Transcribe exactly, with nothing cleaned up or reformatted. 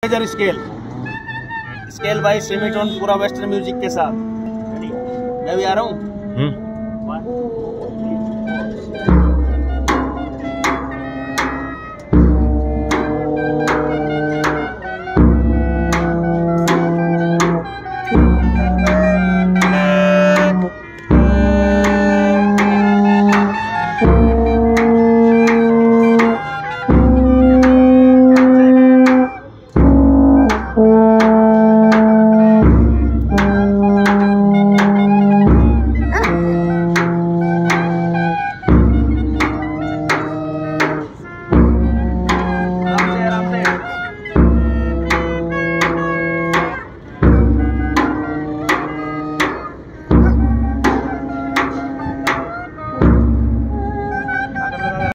Major scale scale by semitone पूरा western music के साथ। मैं भी आ रहा हूँ।